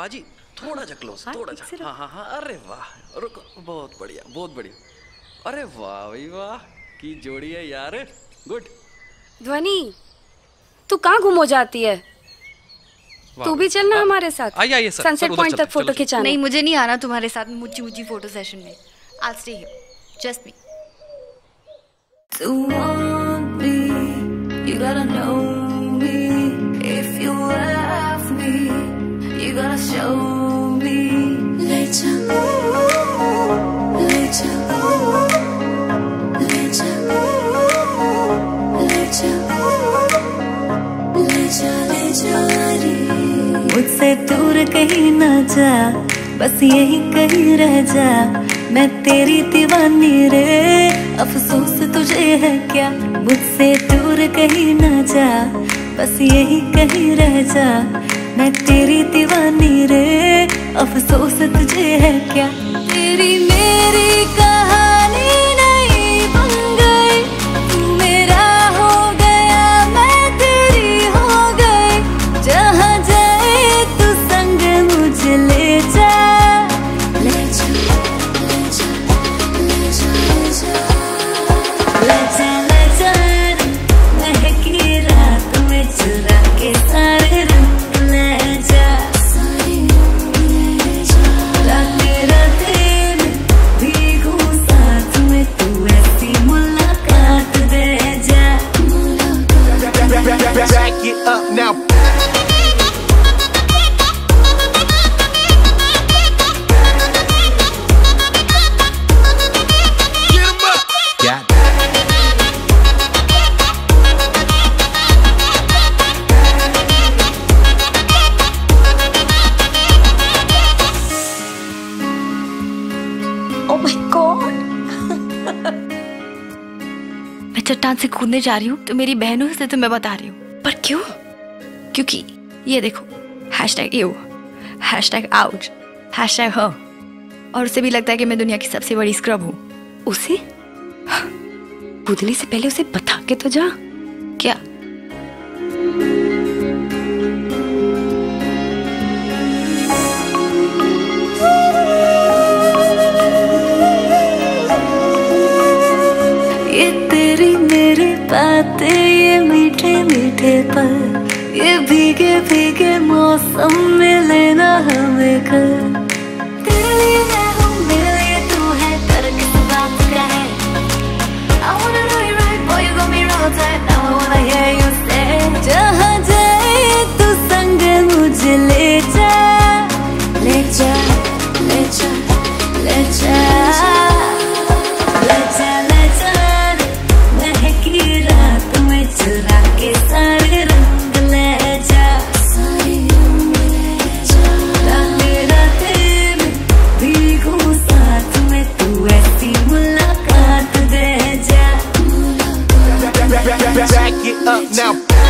पाजी थोड़ा जा क्लोज, थोड़ा जा। हाँ हाँ हाँ, अरे वाह, रुको, बहुत बढ़िया बहुत बढ़िया। अरे वाह भाई वाह, की जोड़ी है यार, गुड। ध्वनि, तू कहाँ गुम हो जाती है? तू भी चलना हमारे साथ। आइए सर, सनसेट पॉइंट तक फोटो खिंचाना। नहीं, मुझे नहीं आना तुम्हारे साथ मुच्ची मुच्ची फोटो सेशन में। I'll stay here, just me. To want me, you gotta know me. If you love me, you gotta show me. Leja, leja, leja, leja, leja, leja re. मुझसे दूर कहीं ना जा, बस यही कहीं रह जा। मैं तेरी दीवानी रे, अफसोस तुझे है क्या। मुझसे दूर कहीं ना जा, बस यही कहीं रह जा। मैं तेरी दीवानी रे, अफसोस तुझे है क्या। तेरी मेरी कहानी नहीं बन गई, तू मेरा हो गया, मैं तेरी हो गई। जहाँ जाए तू संग मुझे ले जा। लेजा लेजा रे, महकी रात में चुरा के सारे रंग ले जा। राते राते में भीगू साथ में, तू ऐसी मुलाकात दे जा। Back it up now. मैं चट्टान से कूदने जा रही हूँ तो मेरी बहनों से तो मैं बता रही हूँ। पर क्यों? क्योंकि ये देखो, #you, #ouch, #her। और उसे भी लगता है कि मैं दुनिया की सबसे बड़ी स्क्रब हूँ। उसे कूदने से पहले उसे बता के तो जा। क्या? ये तेरी मेरी बातें, ये मीठे मीठे पल, ये भीगे भीगे मौसम में लेना हमें घर। तेरे लिए मैं हूँ, मेरे लिए तू है, पर किस बात का है। I wanna know you right, boy, you got me real tight. Now I wanna hear you say, जहाँ जाए तू संग मुझे ले जा। ले जा, ले जा, ले जा, ले जा, ले जा रे, महकी रात में चुरा के सारे रंग ले जा। राते राते में भीगू साथ में, तू ऐसी मुलाकात दे जा। Back it up now.